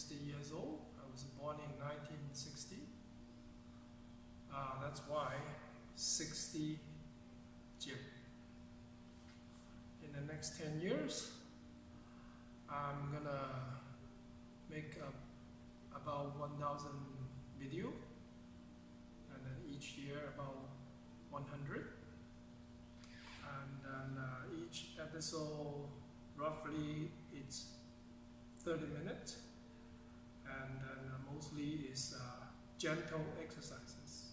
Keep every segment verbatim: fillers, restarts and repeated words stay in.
sixty years old. I was born in nineteen sixty. Uh, that's why sixty gym. In the next ten years, I'm gonna make a, about one thousand video, and then each year about one hundred. And then uh, each episode, roughly, it's thirty minutes, and then uh, mostly is uh, gentle exercises.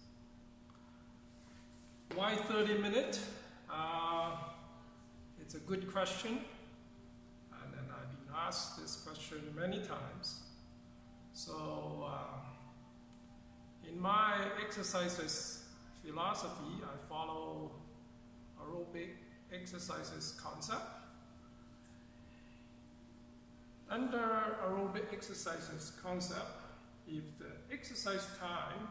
Why thirty minutes? Uh, it's a good question, and then I've been asked this question many times. So, uh, in my exercises philosophy, I follow aerobic exercises concept. Under aerobic exercises concept, if the exercise time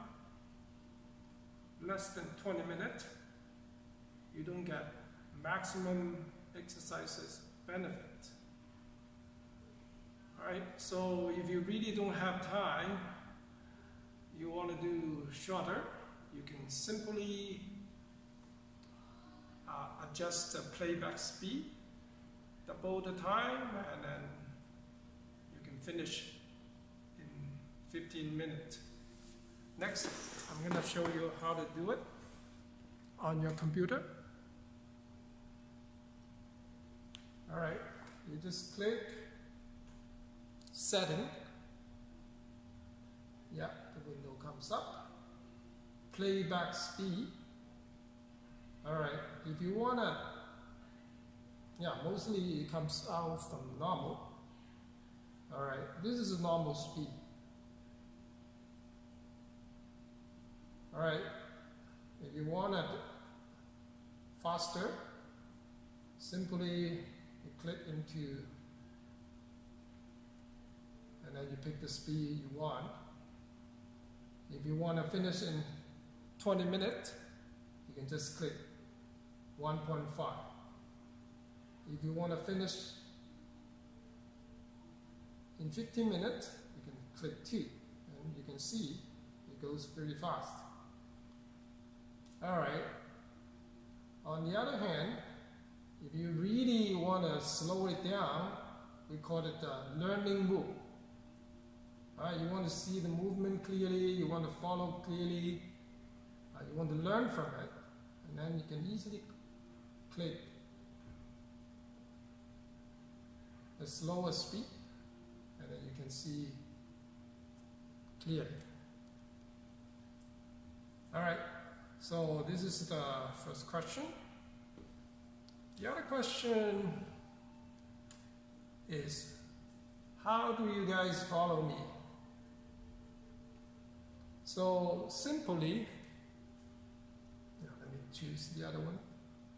less than twenty minutes, you don't get maximum exercises benefit. Alright, so if you really don't have time, you want to do shorter, you can simply uh, adjust the playback speed, double the time, and then you can finish in fifteen minutes. Next, I'm going to show you how to do it on your computer. Alright, you just click Setting. Yeah, the window comes up. Playback speed. Alright, if you want to, yeah, mostly it comes out from normal. Alright, this is a normal speed. Alright, if you want it faster, simply you click into, and then you pick the speed you want. If you want to finish in twenty minutes, you can just click one point five. If you want to finish in fifteen minutes, you can click two, and you can see it goes pretty fast. Alright, on the other hand, if you really want to slow it down, we call it a learning move. Alright, you want to see the movement clearly, you want to follow clearly, uh, you want to learn from it, and then you can easily click the slower speed, and then you can see clearly. Alright, so this is the first question. The other question is, how do you guys follow me? So simply, yeah, let me choose the other one.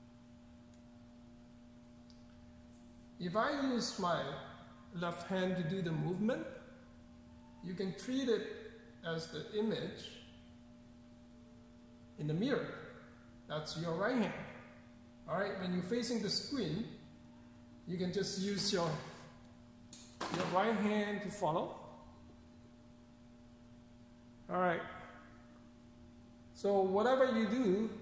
If I use my left hand to do the movement, you can treat it as the image in the mirror. That's your right hand. Alright, when you're facing the screen, you can just use your, your right hand to follow. Alright, so whatever you do,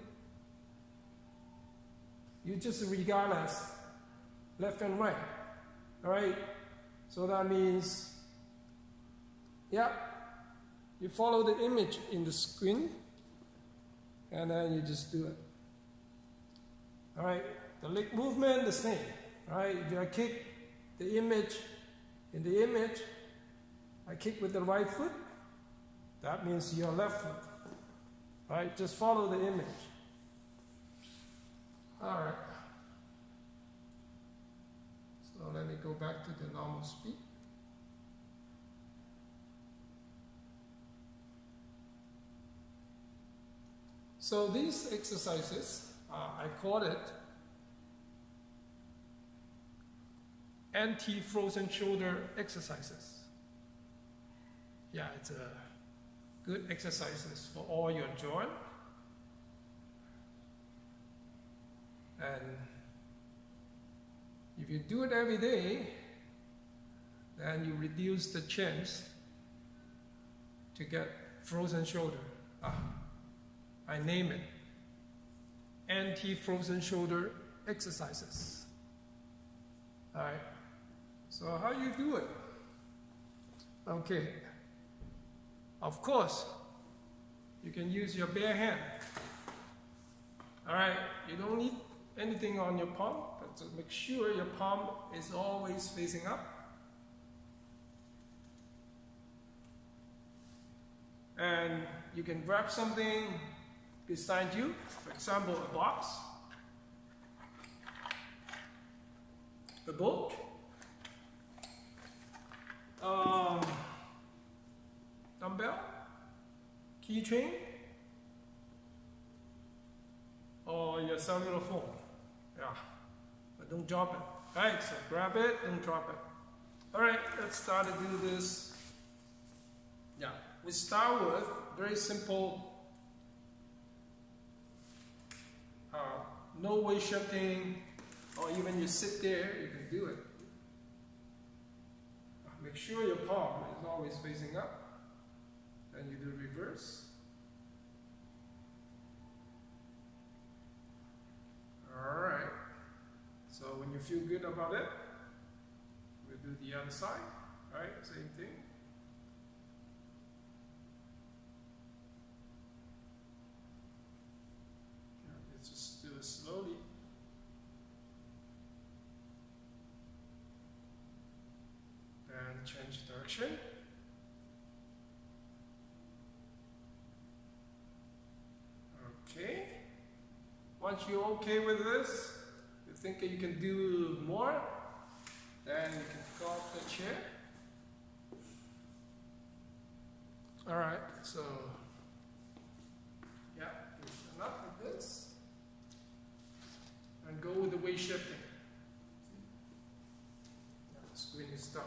you just regard as left and right. Alright, so that means, yeah, you follow the image in the screen, and then you just do it. Alright, the leg movement the same. Alright, if I kick the image in the image, I kick with the right foot, that means your left foot. Alright, just follow the image. Alright. So let me go back to the normal speed. So these exercises, uh, I call it anti-frozen shoulder exercises. Yeah, it's a good exercises for all your joint. And if you do it every day, then you reduce the chance to get frozen shoulder. Ah, I name it anti-frozen shoulder exercises. All right, so how you do it? Okay, of course, you can use your bare hand. All right, you don't need anything on your palm, but to make sure your palm is always facing up. And you can grab something beside you, for example, a box, a book, um, dumbbell, keychain, or your cellular phone. Yeah, but don't drop it. Alright, so grab it and drop it. Alright, let's start to do this. Yeah, we start with very simple, uh, no weight shifting, or even you sit there, you can do it. Make sure your palm is always facing up. Then you do reverse. Alright, so when you feel good about it, we'll do the other side. Alright, same thing. Let's just do it slowly. And change direction. Okay. Once you're okay with this, you think you can do more, then you can go off the chair. Alright, so yeah, stand up like this. And go with the weight shifting. Now the screen is stuck.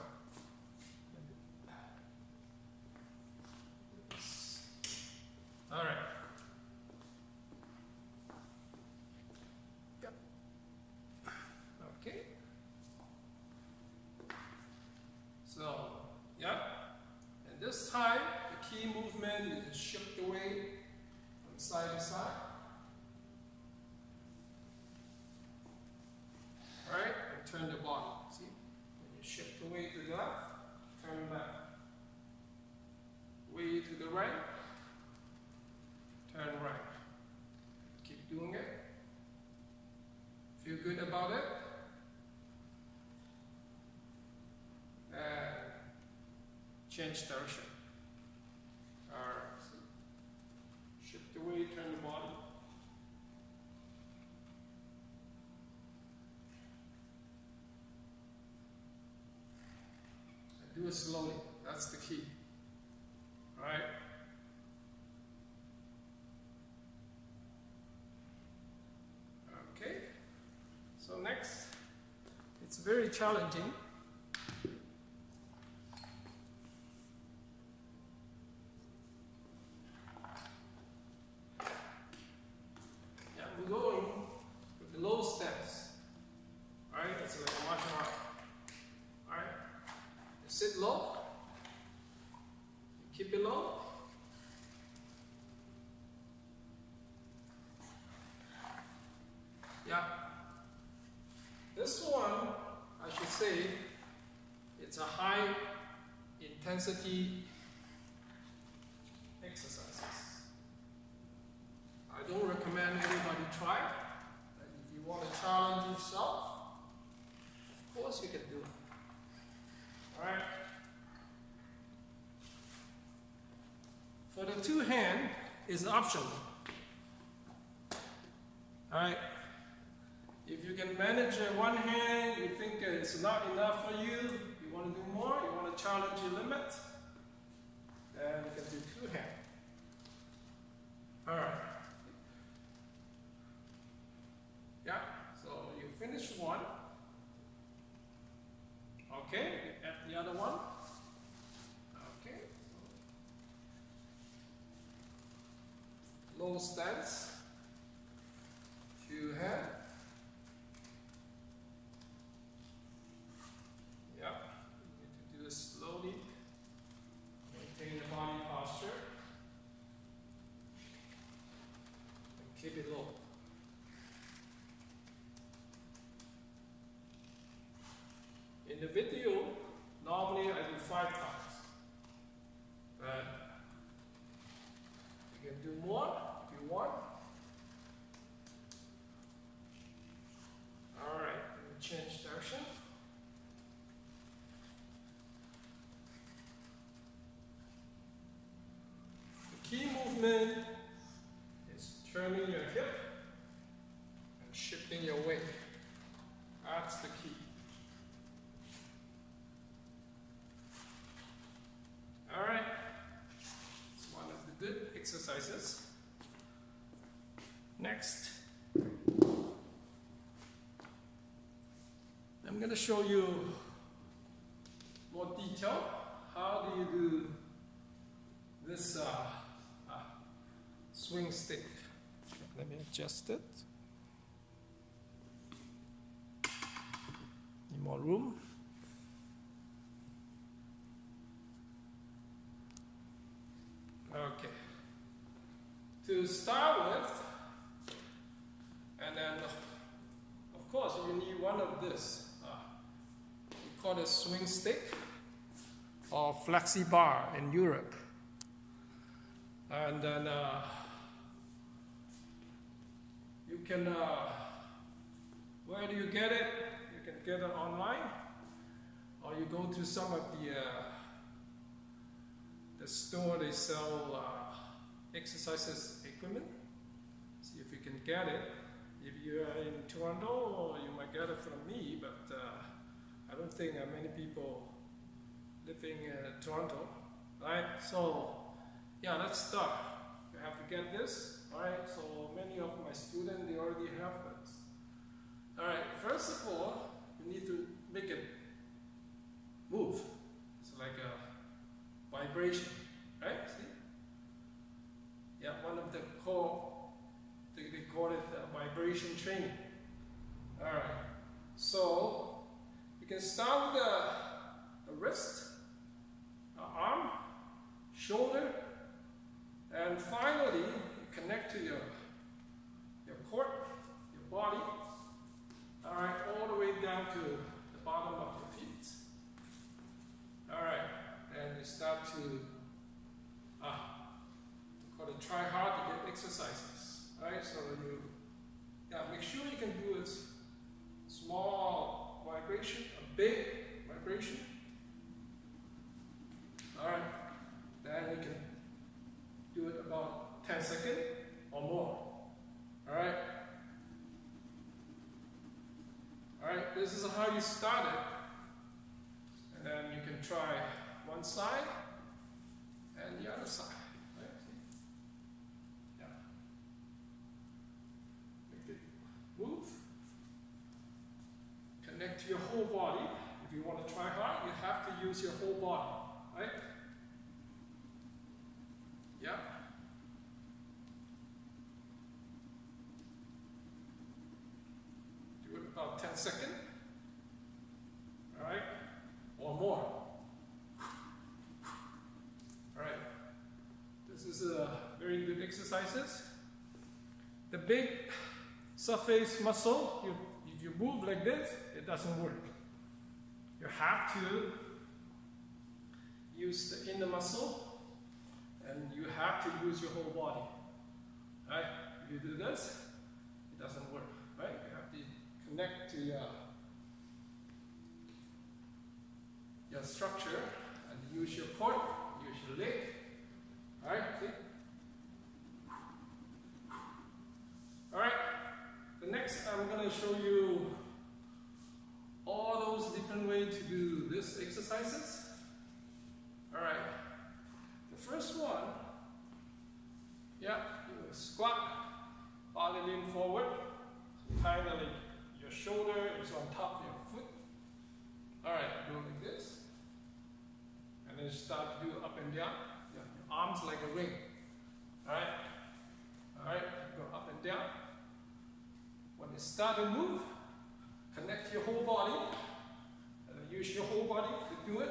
Alright. Yep. Okay. So, yeah. And this time, the key movement is to shift the weight from side to side. Alright, and turn the body. See? When you shift the weight to the left, turn left. Weight to the right. Turn right. Keep doing it. Feel good about it. And change direction. Alright. So shift the weight, turn the body. And do it slowly. That's the key. Alright. So next, it's very challenging. Yeah, we're going with the low stance. Alright, it's like a martial art. Alright, you sit low, you keep it low. Yeah. This one, I should say, it's a high intensity exercises. I don't recommend anybody try it. But if you want to challenge yourself, of course you can do it. Alright. For the two hand is optional. Alright. If you can manage uh, one hand, you think uh, it's not enough for you, you want to do more, you want to challenge your limit, then you can do two hands. Alright. Yeah, so you finish one. Okay, you add the other one. Okay. Low stance. Two hands. the video, normally I do five times. But you can do more if you want. Alright, let me change direction. The key movement is turning your hip and shifting your weight. That's the key. Alright, it's one of the good exercises. Next, I'm going to show you more detail. How do you do this uh, uh, swing stick? Let me adjust it. Need more room. Okay. To start with, and then of course you need one of this. Uh, we call it swing stick or flexi bar in Europe. And then uh, you can, uh, where do you get it? You can get it online, or you go to some of the uh, the store. They sell uh, exercises equipment. See if you can get it. If you are in Toronto, you might get it from me, but uh, I don't think uh, many people living in Toronto, right? So yeah, let's start. You have to get this, all right? So many of my students, they already have it. All right, first of all, you need to make it move. It's like a vibration, right? See? Yeah, one of the core, they, they call it uh, vibration training. All right, so you can start with the, the wrist, the arm, shoulder, and finally you connect to your your core, your body. All right, all the way down to the bottom of your feet. All right, and you start to ah, we call it try hard to get exercises. All right, so you yeah make sure you can do it small vibration, a big vibration. All right, then you can do it about ten seconds or more. All right. All right, this is how you start it. And then you can try one side and the other side. Right? Yeah. Make it move. Connect to your whole body. If you want to try hard, you have to use your whole body. Right? Yeah. Do it about ten seconds. All right, or more. All right. This is a very good exercises. The big surface muscle, you, if you move like this, it doesn't work. You have to use the inner muscle. And you have to use your whole body, right? If you do this, it doesn't work, right? You have to connect to your, your structure and use your core, use your leg, all right? See? All right, the next I'm going to show you all those different ways to do this exercises, all right? First one, yeah, you squat, body lean forward, kind of like your shoulder is on top of your foot. All right, go like this, and then start to do up and down. Yeah, your arms like a ring. All right, all right, go up and down. When you start to move, connect your whole body, and then use your whole body to do it.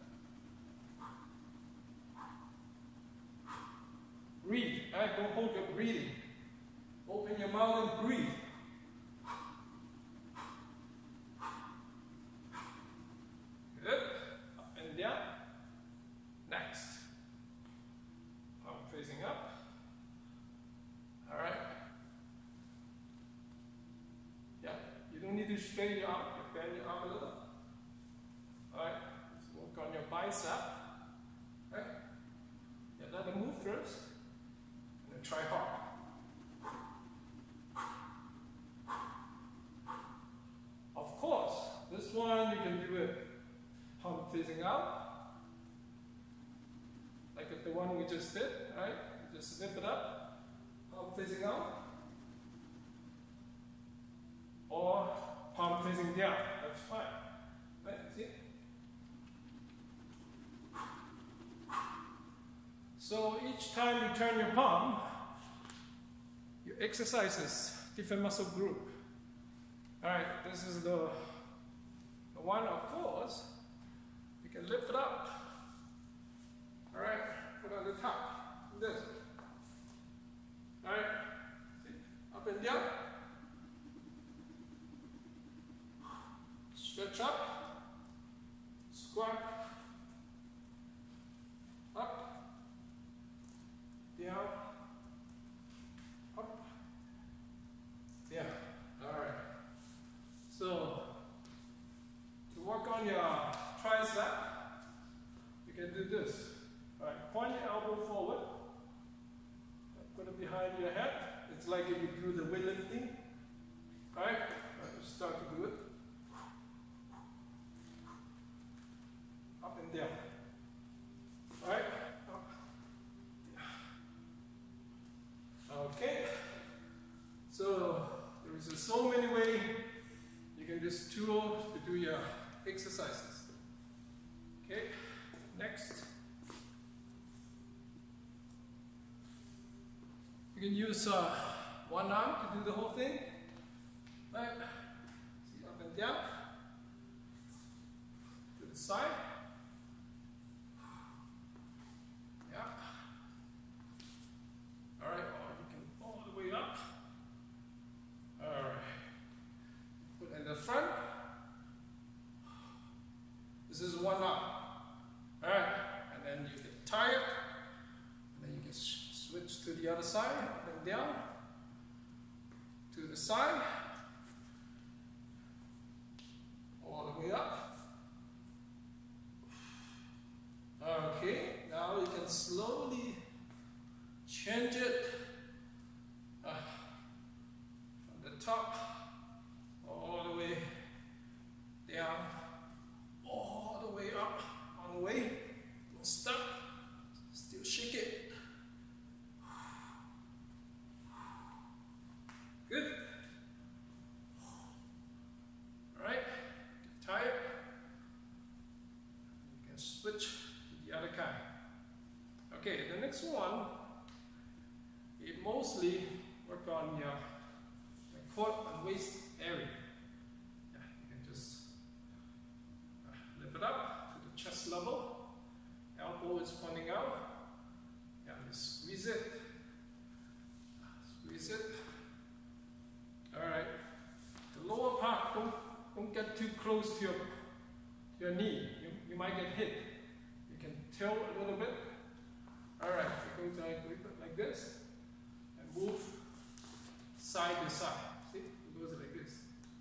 Breathe, right? Don't hold your breathing. Open your mouth and breathe. you straighten your arm, you bend your arm a little. Alright, let's work on your bicep. Right? Yeah, let it move first. And then try hard. Of course, this one you can do it palm facing out. Like the one we just did, right? You just lift it up, palm facing out. Or palm facing down, that's fine. Right, see? So each time you turn your palm, you exercise different muscle group. Alright, this is the, the one, of course. You can lift it up. Alright, put on the top. This. Alright, see? Up and down. Stretch up. Squat. Up. Down. Up. Down. Alright. So, to work on your tricep, you can do this. Alright, point your elbow forward. Put it behind your head. It's like if you do the weightlifting. Alright, start to do it. Up and down. Alright? Okay. So, there is so many ways you can just tool to do your exercises. Okay, next. You can use uh, one arm to do the whole thing. Right? See, up and down. To the side. Yeah. Alright, or you can all the way up. Alright. Put in the front. This is one arm. Alright, and then you get tired. And then you can switch to the other side, up and down. To the side. All the way up. Okay, now you can slowly change it uh, from the top all the way down, all the way up, on the way, don't stop, still shake it. Good. Alright, get tired, you can switch to the other kind. Okay, the next one, it mostly work on your, your quad and waist area. Yeah, you can just uh, lift it up to the chest level. Elbow is pointing out. Yeah, just squeeze it. Squeeze it. Alright. The lower part, don't, don't get too close to your, to your knee. You, you might get hit. You can tilt a little bit. Alright, it goes like, like this. And move side to side. See? It goes like this.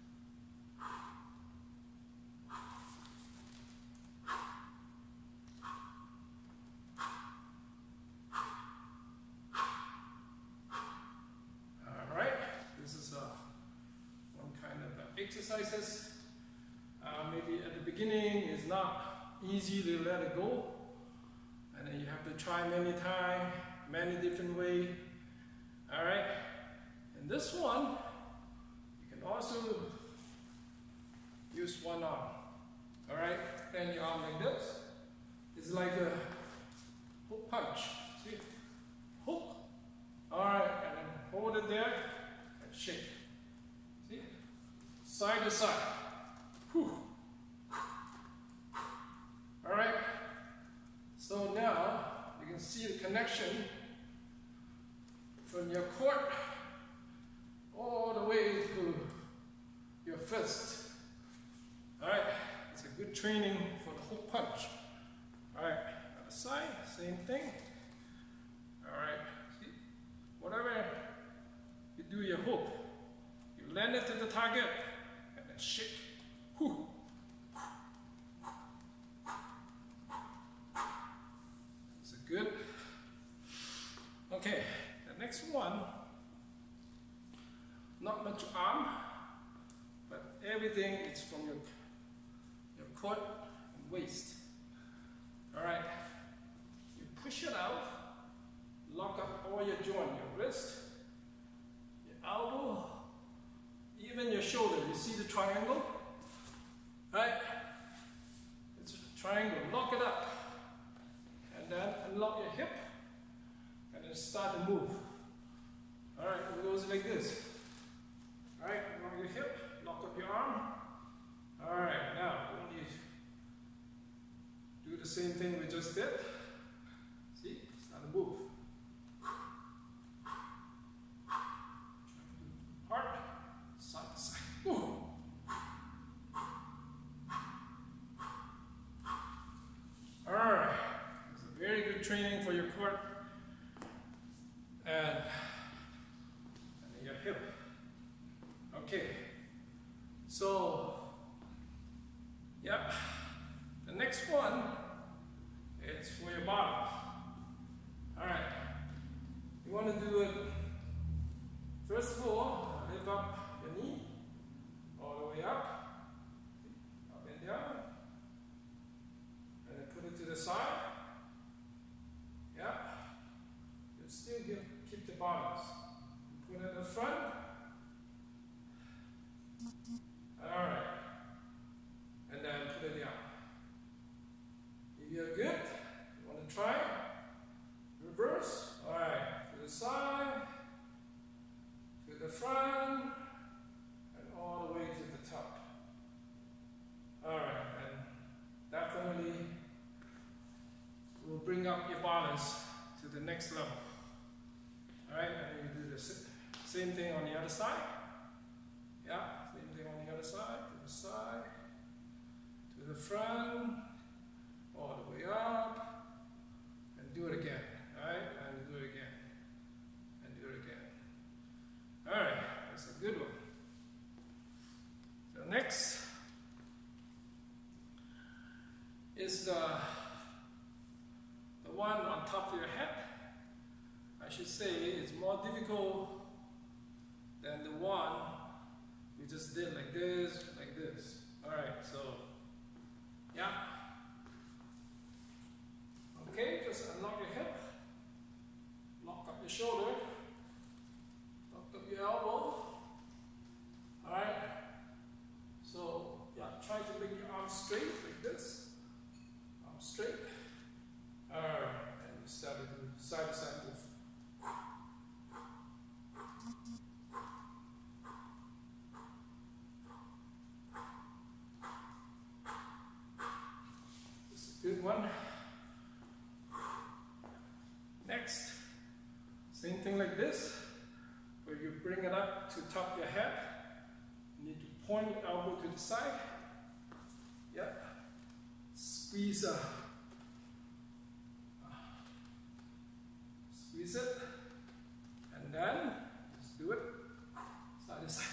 Alright, this is uh, one kind of uh, exercises. Uh, maybe at the beginning it's not easy to let it go. And then you have to try many times, many different ways. Alright, and this one, you can also use one arm. Alright, bend your arm like this. It's like a hook punch. See? Hook. Alright, and then hold it there and shake. See? Side to side. Whew. Alright. So now you can see the connection from your core all the way to your fist. Alright, it's a good training for the hook punch. Alright, other side, same thing. Alright, see, whatever you do your hook, you land it to the target and then shake. Whew. Is it good? Okay, the next one, not much arm, but everything is from your, your quad and waist. Alright, you push it out, lock up all your joint, your wrist, your elbow, even your shoulder. You see the triangle? Right? It's a triangle. Lock it up. And then unlock your hip. And then start to move. Alright, it goes like this. Alright, unlock your hip, lock up your arm. Alright, now when you do the same thing we just did. See? Start to move. Hard. Side to side. Ooh. Alright. It's a very good training for your core and, and your hip. Okay. So, yeah. The next one is for your bottom. Alright. You want to do it, first of all, lift up your knee, all the way up, up and down, and then put it to the side. Yeah. You still give, keep the balance. Put it in the front. Alright. And then put it down. If you're good, you want to try, reverse. Alright. To the side, to the front, and all the way to the top. Alright, and definitely will bring up your balance to the next level. Alright, and you do the same thing on the other side. Yeah, same thing on the other side, to the side, to the front, all the way up, and do it again. Alright, and do it again, and do it again. Alright, that's a good one. So next is the, the one on top of your head. I should say it's more difficult than the one we just did like this, like this. Alright, so yeah. Okay, just unlock your hip, lock up your shoulder, lock up your elbow. Alright, so yeah, try to make your arms straight like this. Arms straight. Alright, and you start to do side to side move. This is a good one. Next, same thing like this, where you bring it up to top of your head. You need to point your elbow to the side. Yep. Squeeze up. Squeeze it. And then, just do it. Side to side.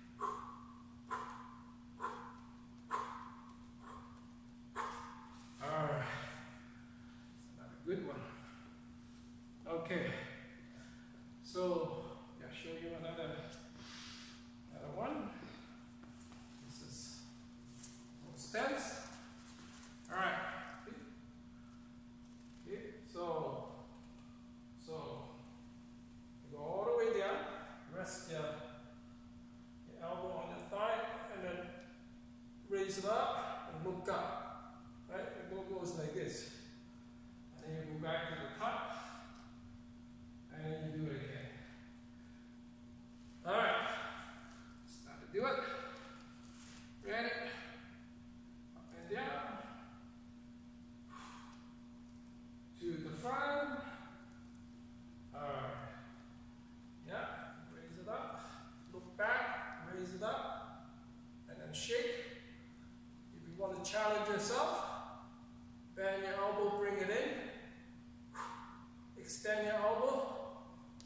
Alright. Another good one. Okay. So, yeah, show you another, another one. This is stance. All right. Okay. So, so you go all the way down. Rest your, your elbow on the thigh, and then raise it up and look up. Right? It goes like this, and then you go back to the top. And you do it again. Alright. Start to do it. Ready? Up and down. To the front. Alright. Yeah. Raise it up. Look back. Raise it up. And then shake. If you want to challenge yourself, bend your elbow, bring it in. Extend your elbow.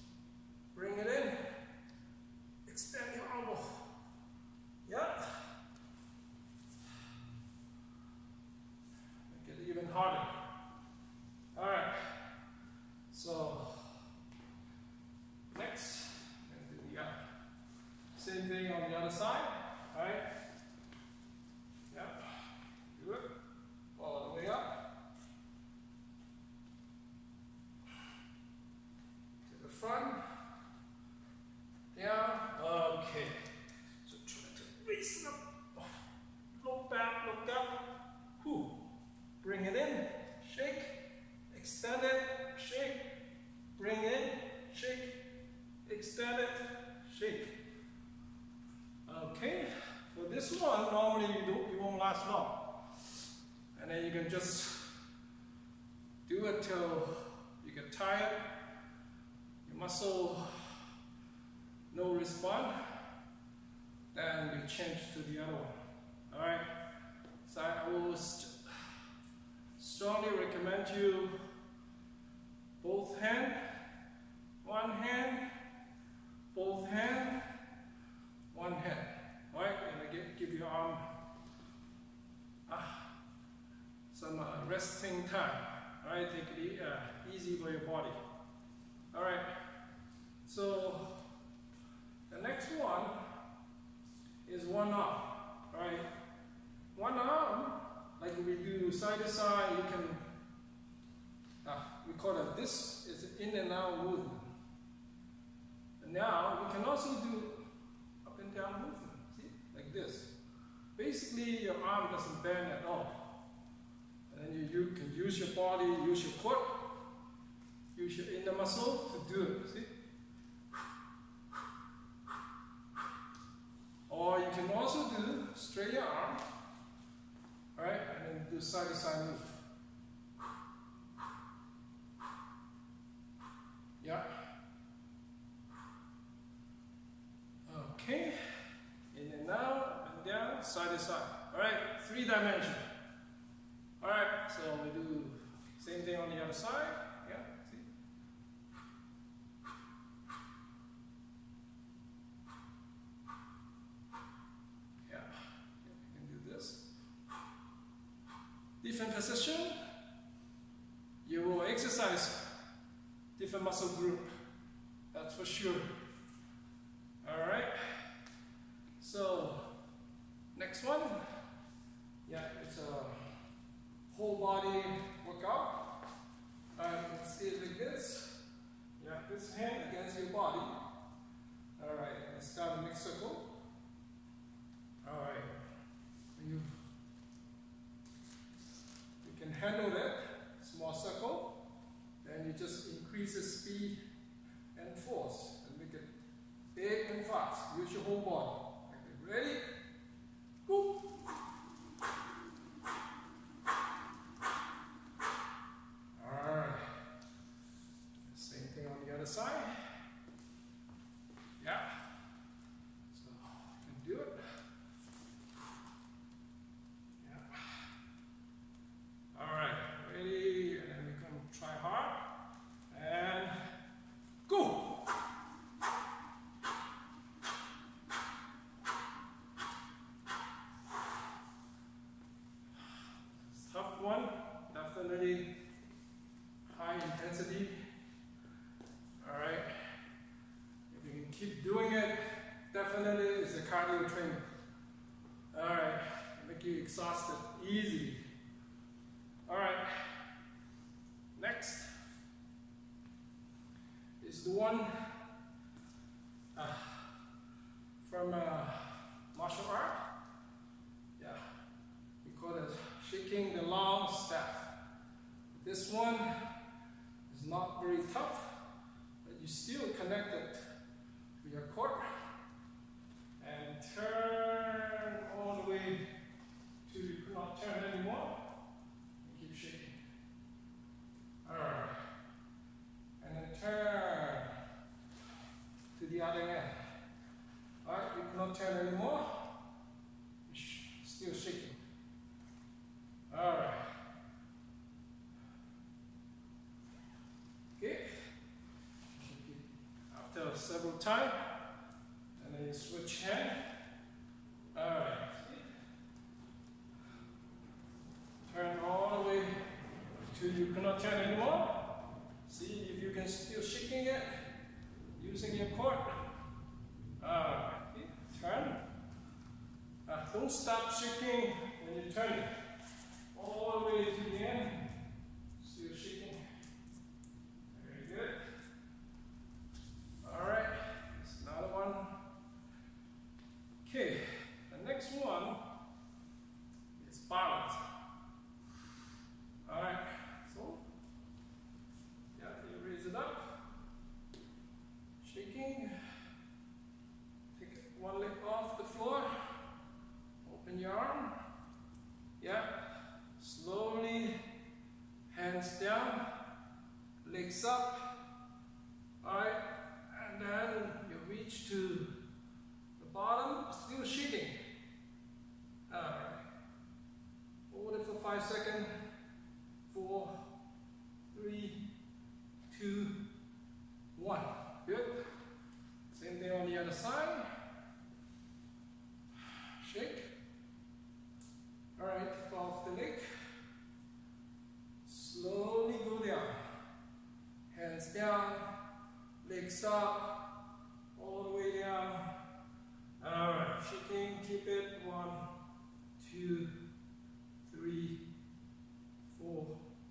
Bring it in. Extend your elbow. Yeah. other side. All right. Yep. Do it. All the way up. To the front. Down. Okay. So try to raise it up. Look back, look up. Whew. Bring it in. Shake. Extend it. Shake. Bring it in. Shake. Extend it. Shake. Okay. For this one, normally you don't, you won't last long. And then you can just do it till you get tired. Your muscle no respond. Then you change to the other one. Alright. So I will st strongly recommend you both hand, one hand, both hand, one hand. Alright, and again, give your arm ah, some uh, resting time. Alright, take it e uh, easy for your body. Alright, so the next one is one arm. Alright, one arm, like we do side to side, you can, uh, we call it this, is in and out movement. And now we can also do up and down movement. Like this. Basically, your arm doesn't bend at all. And then you, you can use your body, use your core, use your inner muscle to do it. See? Or you can also do straight your arm, alright, and then do side to side move. Yeah. Okay. In and out, and down, side to side. Alright, three dimension. Alright, so we do same thing on the other side. Yeah, see? Yeah, you can do this. Different position, you will exercise different muscle group. That's for sure. Alright. So, next one, yeah, it's a whole body workout. Alright, let's see it like this. Yeah, this hand against your body. Alright, let's start a mixed circle. Alright, you, you can handle that, small circle. Then you just increase the speed and force and make it big and fast. Use your whole body. Ready? Go! Alright. Same thing on the other side. Yeah. So you can do it. Yeah. Alright. Ready? And then we can try hard. And go! One, definitely high intensity. Alright. If you can keep doing it, definitely it's a cardio training. Alright. Make you exhausted easily. Alright. Next is the one uh, from uh, martial art. Yeah. We call it shaking the long staff. This one is not very tough, but you still connect it to your core and turn all the way to you cannot turn anymore. And keep shaking. Alright. And then turn to the other end. Alright, you cannot turn anymore. You're still shaking. Alright. Okay. After several times, and then you switch hand. Alright. Turn all the way till you cannot turn anymore. See if you can still shaking it using your core. Alright. Turn. Don't stop shaking when you turn it. All the way to the end. Still shaking. Very good. Alright, there's another one. Okay, the next one is balance. Alright, so yeah, you raise it up. Shaking. Take one leg off the floor. Open your arm. Yeah. Slowly, hands down, legs up. Alright, and then you reach to the bottom, still shaking. Alright. Hold it for five seconds. Four, three, two, one. Good. Same thing on the other side. Shake. Alright, tip off the leg. Slowly go down. Hands down, legs up, all the way down. Alright, shaking, keep it. One, two, three, four,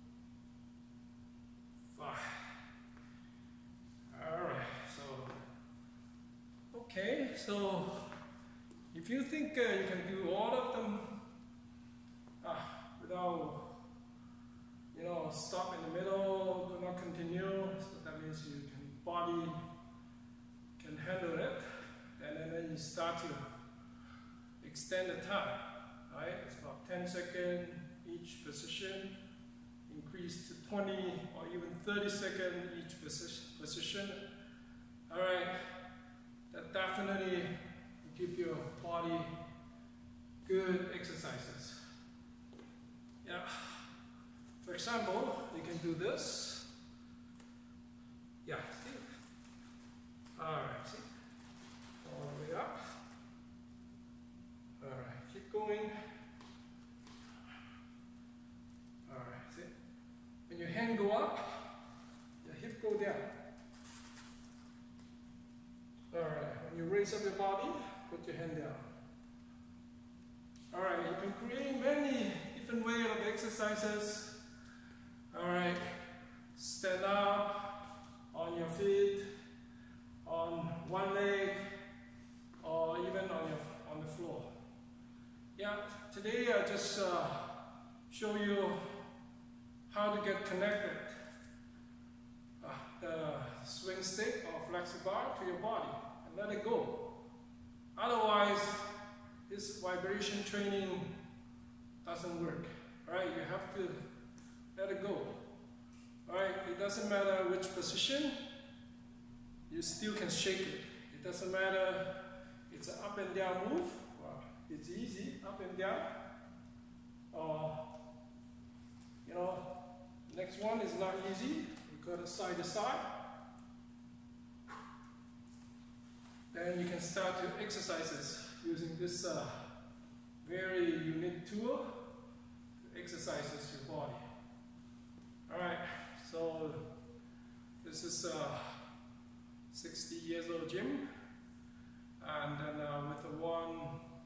five. Alright, so, okay, so if you think uh, you can do all of them ah, without, you know, stop in the middle, do not continue, so that means you can, body can handle it, and then, then you start to extend the time, right? It's about ten seconds each position, increase to twenty or even thirty seconds each position. All right, that definitely give your body good exercises. Yeah. For example, you can do this. Yeah. See? All right. See? All the way up. All right. Keep going. All right. See? When your hand go up, your hip go down. All right. When you raise up your body, put your hand down. All right. You can create many different ways of exercises. All right, stand up on your feet, on one leg, or even on your on the floor. Yeah, today I just uh, show you how to get connected uh, the swing stick or flexor bar to your body and let it go. Otherwise, this vibration training doesn't work. All right, you have to let it go. Alright, it doesn't matter which position, you still can shake it. It doesn't matter, it's an up and down move. Wow, it's easy, up and down. Or, you know, next one is not easy. You go to side to side. Then you can start your exercises using this uh, very unique tool to exercises your body. Alright, so this is a sixty years old gym, and then uh, with the one,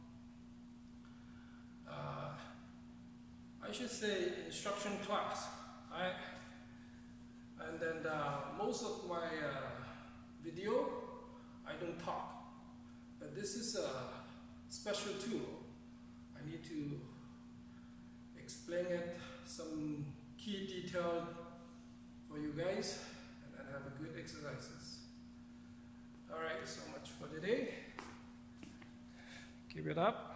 uh, I should say instruction class, right? And then uh, most of my uh, video, I don't talk, but this is a special tool. I need to explain it, some key detail for you guys, and then have a good exercises. All right, so much for today. Keep it up.